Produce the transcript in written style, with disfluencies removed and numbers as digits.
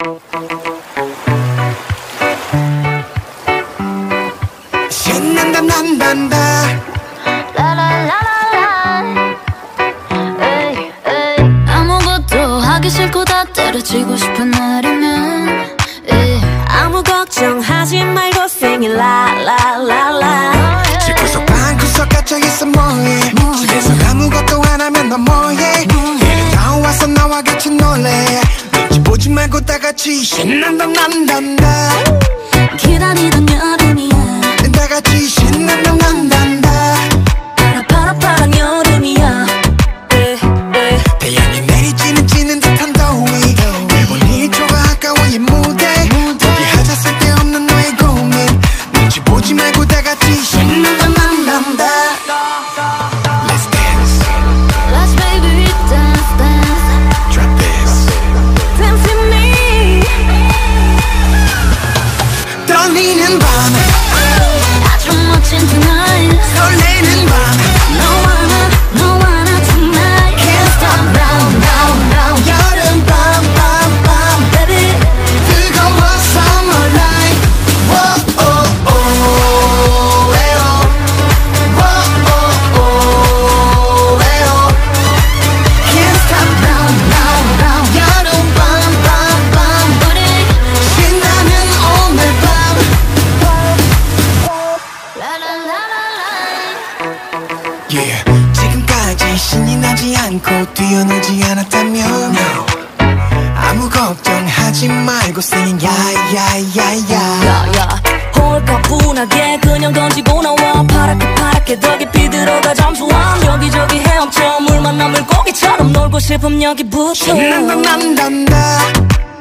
신난다 난단다 아무것도 하기 싫고 다 때려치고 싶은 날이면 아무 걱정하지 말고 sing it la la la la. 집구석 방구석 갇혀있어 뭐해 집에서 아무것도 안 하면 너 뭐해 이리 나와서 나와 같이 놀래 눈치 보지 말고 다 같이 신난다 난단다 기다리던 여름이야 다 같이 신난다 난단다 파란 여름이야. 태양이 내리지는 지는 듯한 더위 일본 1초가 아까워 이 무대 포기하자 쓸데없는 너의 고민 눈치 보지 말고 다 같이 신난다 난단다 Let's dance Let's baby dance dance Drop this Dance with me. 떨리는 밤 아주 멋진 tonight 설레는 밤 No wanna tonight Can't stop now now now 여름 밤 Baby, 뜨거워 summer night Whoa oh oh 에어 Whoa oh oh 에어 Can't stop now now now 여름 밤 우리 신나는 오늘 밤 Yeah 지금까지 신이 나지 않고 뛰어놀지 않았다면 No 아무 걱정하지 말고 singing 야야야야 야야 홀가분하게 그냥 던지고 나와 파랗게 더 깊이 들어가 잠수함 여기저기 헤엄쳐 물 만나 물고기처럼 놀고 싶음 여기부터 신난다 난단다